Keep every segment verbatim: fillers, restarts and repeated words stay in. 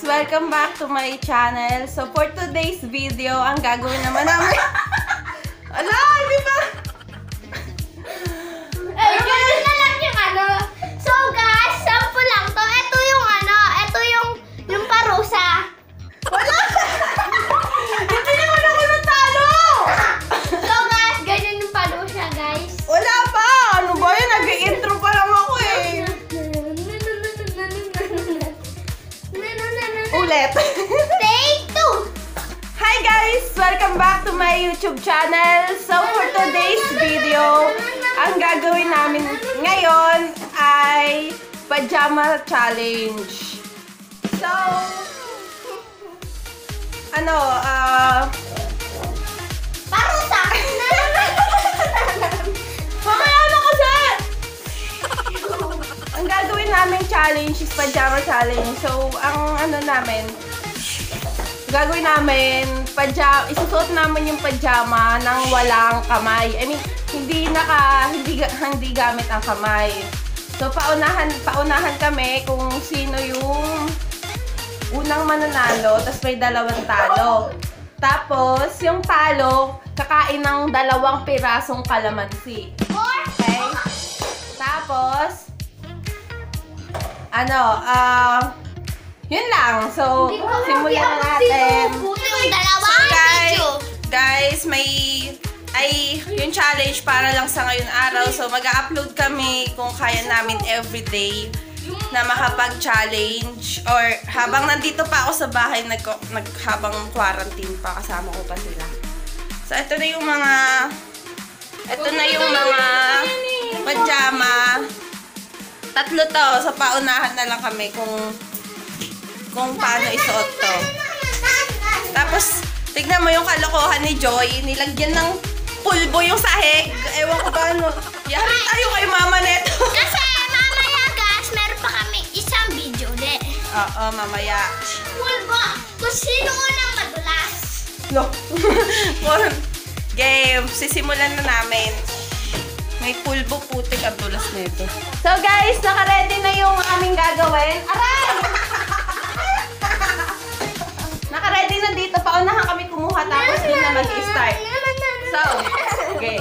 Welcome back to my channel. So for today's video, ang gagawin naman namin... Ala, di ba? Eh, ganun na lang yung ano. So guys, sample lang to. Ito yung ano, ito yung yung parusa. Wala! Hindi naman ako natalo! So guys, ganyan yung parusa, guys. Wala pa! Ano ba yun? Nag-intro pa lang ako eh. Ulit. Take two! Hi guys! Welcome back to my YouTube channel. So for today's video, ang gagawin namin ngayon ay pajama challenge. So, ano, ah... Uh, Parusa! mamaya na kasi! Ang gagawin namin challenge is pajama challenge. So, ang ano namin, gagawin namin, pajama, isusuot namin yung pajama nang walang kamay. I mean, hindi naka, hindi, hindi gamit ang kamay. So, paunahan, paunahan kami kung sino yung unang mananalo, tapos may dalawang talo. Tapos, yung talo, kakain ng dalawang pirasong kalamansi. Okay? Tapos, ano, ah, uh, yun lang. So, simulan na natin. Yung dalawang So, guys, video. guys, may, ay, yung challenge para lang sa ngayon araw. So, mag-upload kami kung kaya namin everyday na makapag-challenge. Or, habang nandito pa ako sa bahay, nag, nag, habang quarantine pa, kasama ko pa sila. So, ito na yung mga, ito na yung mga pajama. Tatlo to. So, paunahan na lang kami kung kung paano isuot to. Tapos, tignan mo yung kalokohan ni Joy. Nilagyan ng pulbo yung sahig. Ewan ko ba ano. Yari tayo kay mama neto. Kasi mamaya guys, meron pa kami isang video de. Oo, mamaya. Pulbo, kung sino unang madulas. No. Game. Sisimulan na namin. May pulbo, putik at dulas nito. So guys, naka-ready na yung aming gagawin. Aray! Naka-ready na dito. Paunahan kami kumuha tapos doon na mag-start. So, okay.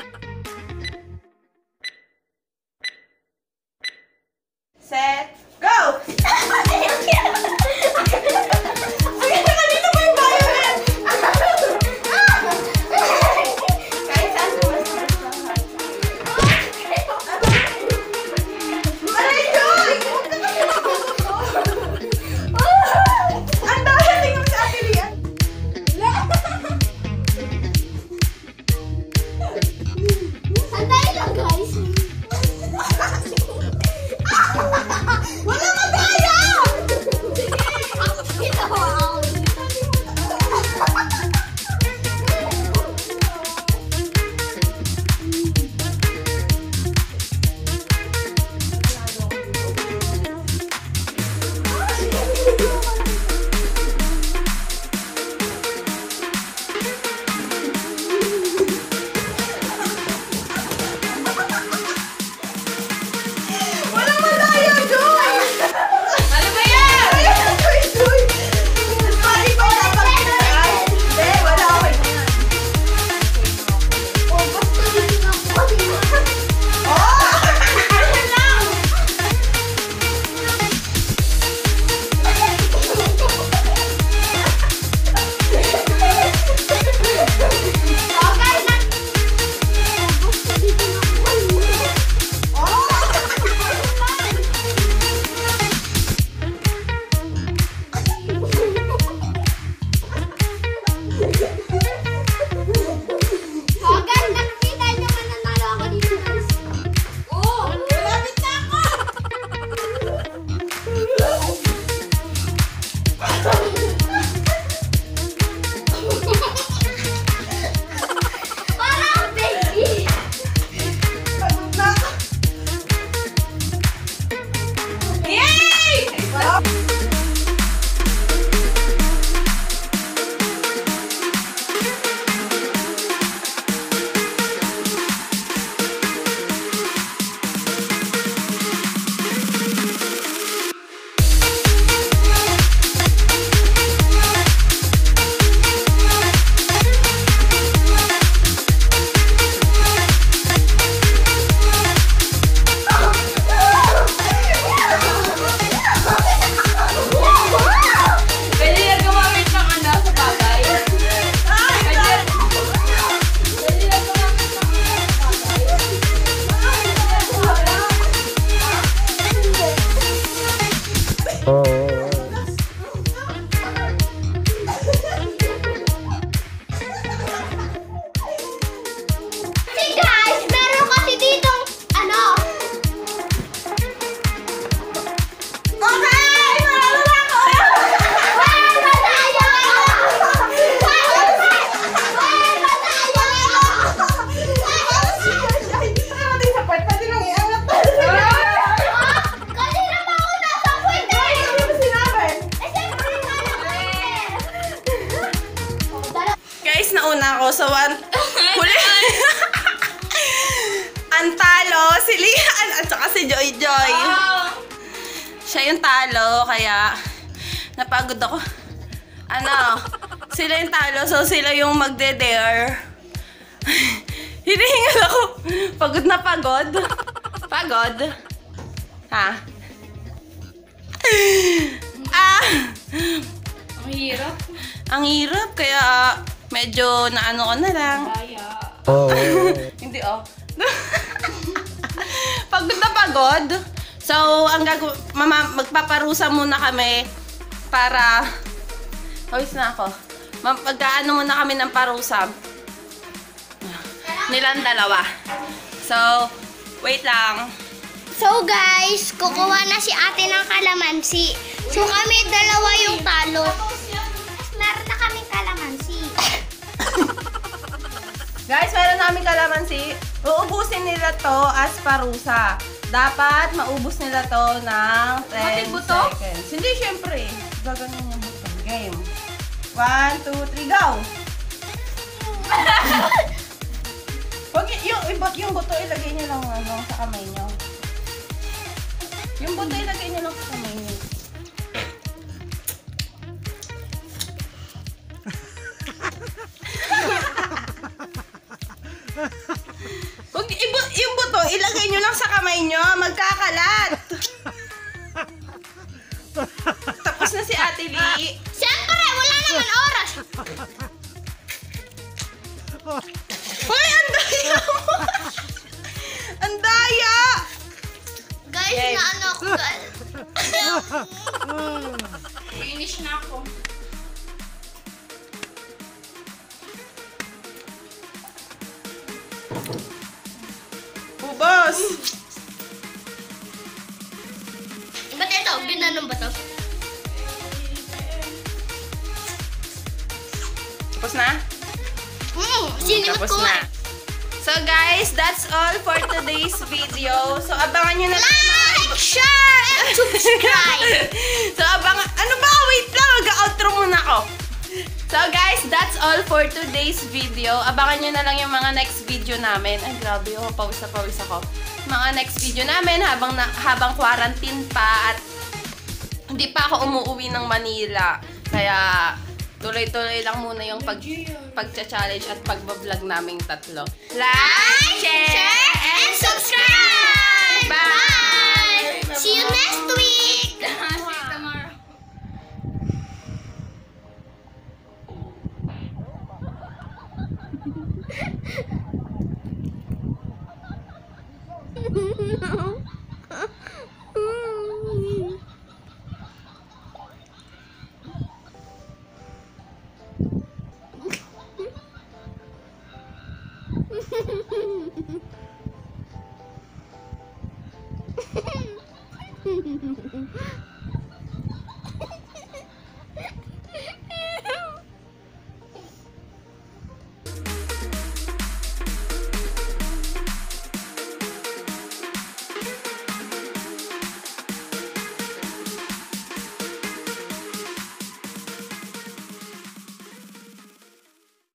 Set, go! Kanina ba yung violet? Kahit saan mas Aray, Joy! So, an huli. Ang talo, si Lian at saka si Joy Joy. Siya yung talo, kaya napagod ako. Ano, sila yung talo, so sila yung magde-dare. Hinihingal ako. Pagod na pagod. Pagod. Ha? Ah! Ang hirap. Ang hirap, kaya medyo naano ko na lang. Kaya. Oh. Hindi oh. Pagod na pagod. So, ang gago mama, magpaparusa muna kami para Hawis na ako. Mag-ano muna kami ng parusa. Nilang dalawa. So, wait lang. So guys, kukuha na si ate ng kalamansi. So kami dalawa yung talo. Meron na kaming kalamansi. Guys, meron namin kalamansi. Uubusin nila to as parusa. Dapat maubos nila to ng ten seconds. Hindi, syempre. Gaganon yung button. Game. One, two, three, go! Wag y- yung, yung, yung buto ilagay nyo lang ano, sa kamay nyo. Yung buto ilagay nyo lang sa kamay nyo. Wag ibu- yung buto ilagay nyo lang sa kamay nyo. Magkakalat. Tapos na si Ate Lee. Siyempre, wala naman oras. Hoy, ang daya mo! Ang daya! Guys, Yes. na ano ako guys. Finish na ako. Ubos! Ba't ito? Ginanong ba to? Tapos na? Hmm, sinimot Tapos ko. na. So guys, that's all for today's video. So abangan nyo na lang. Like, share, and subscribe. So abangan, ano ba? Wait lang, mag-outro muna ako. So guys, that's all for today's video. Abangan nyo na lang yung mga next video namin. Ay grabe, oh, pawis na pawis ako. Mga next video namin habang na, habang quarantine pa at hindi pa ako umuwi ng Manila. Kaya tuloy-tuloy lang muna yung pag pagcha-challenge at pagbablog naming tatlo. Like, share, and subscribe. Bye! Bye. See you next week.